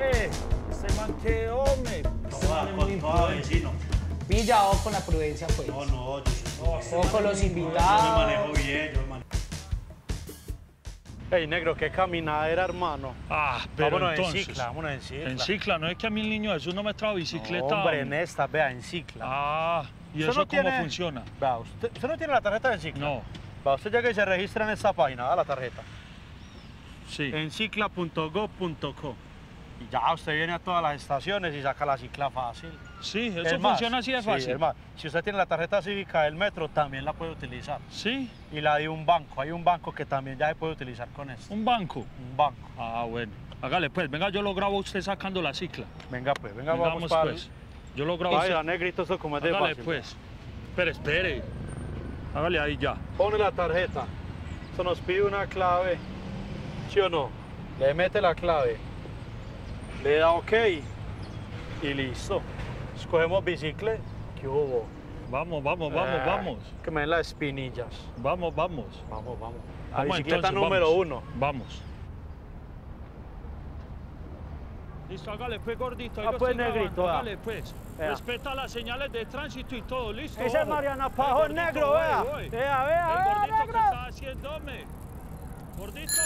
Ese man que hombre. Ese man es muy imprudente. Vecino. Pilla, ojo con la prudencia, pues. No, yo soy... Ojo con los Yo me invitados. manejo bien, yo me manejo. Ey, negro, qué caminadera, hermano. Ah, pero vámonos entonces... en cicla, vámonos en cicla. En cicla, no es que a mí el niño Jesús no me trajo bicicleta. No, hombre, hombre. en esta, vea, en cicla. Ah, ¿y ¿Usted eso no cómo tiene- funciona? Vea, ¿usted no tiene la tarjeta de cicla? No, Va, usted llega y se registra en esta página, da la tarjeta. sí. En cicla.gov.co. Y ya usted viene a todas las estaciones y saca la cicla fácil. Sí, eso Es más, funciona así de sí, fácil. es más, si usted tiene la tarjeta cívica del metro, también la puede utilizar. Sí, Y la de un banco, hay un banco que también ya se puede utilizar con esto. un banco. Un banco. Ah, bueno. Hágale pues, venga, yo lo grabo a usted sacando la cicla. Venga pues, venga, Vengamos vamos para... pues. Yo lo grabo a Vaya, usted. negrito, eso como es de Hágale fácil. pues. Espere. Hágale ahí ya. Pone la tarjeta. Eso nos pide una clave. ¿Sí o no? Le mete la clave. Le da OK. Y listo. Escogemos bicicleta. ¿Qué hubo? Vamos. Que me den las espinillas. Vamos. Vamos. La Vamos, bicicleta entonces, número vamos. 1. Vamos. Listo, hágale pues, gordito. ahí Ah, lo pues, estoy grabando, negrito, vea. hágale pues. Vea. Respeta las señales de tránsito y todo, listo. Ese es ojo. Mariana Ey, Pajo gordito, negro, voy, vea. voy. Vea, Ey, gordito, ¿qué negro. estás haciendo, hombre? Gordito.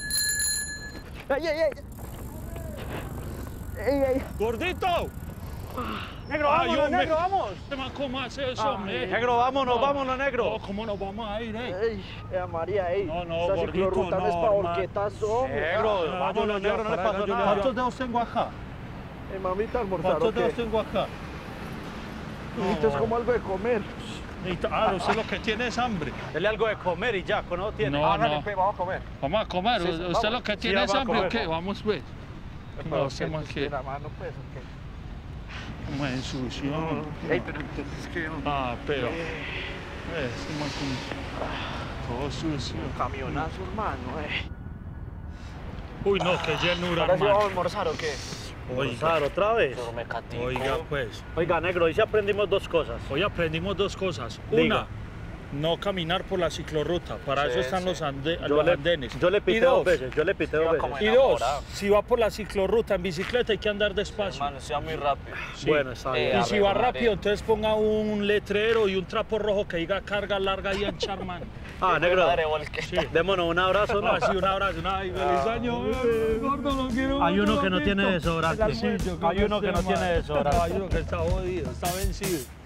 Gordito. Negro, Ay, vámonos, hombre. negro, vamos. ¿Cómo hace eso, hombre? Negro, vámonos, negro. No, ¿cómo nos vamos a ir, María, ey. No, Esa gordito, ciclorruta no es no, pa' hermano. horquetas, hombre. Negro, Ah, vámonos, yo negro, no le para pasó allá, yo nada. le ¿Cuántos dedos tengo acá? Mamita, almorzar, ¿Cuántos ¿o dedos qué? tengo acá? Esto es como algo de comer. Ah, usted lo que tiene es hambre. Dele algo de comer y ya, con eso tiene. No, Hágale, no. pues, vamos a comer. Vamos a comer. Sí, ¿Usted vamos. lo que Sí, tiene es vamos a hambre o comer, qué? vamos. Vamos pues. No, sé más que... La mano, pues, ¿o qué? Como es sucio. Ey, pero entonces, ¿qué? Ah, pero... Ese man como... Todo sucio. Camionazo, hermano, Uy, no, qué llenura, ¿Ahora sí vamos a hermano. almorzar o qué? Almorzar otra vez. Pero me catico. Oiga, pues. Oiga, negro, hoy sí aprendimos dos cosas. Hoy aprendimos dos cosas. Diga. Una, no caminar por la ciclorruta. Para Sí, eso están sí. los Yo le andenes. pité Y dos dos, veces, yo le pité dos Iba veces. como y dos, enamorado. si va por la ciclorruta en bicicleta hay que andar despacio. Hermano, sea muy rápido. Sí. Bueno, está bien. Y si va arreglaré. rápido, entonces ponga un letrero y un trapo rojo que diga carga larga y ancha, hermano. Ah, negro, Madre volqueta. Sí. démonos un abrazo, ¿no? Ah, sí, un abrazo, ay, feliz año, gordo, lo quiero. Hay uno mucho, que no tiene gordito. desodorante. Sí, yo creo Hay uno que no sí, tiene hermano. desodorante. Hay uno que está jodido, está vencido.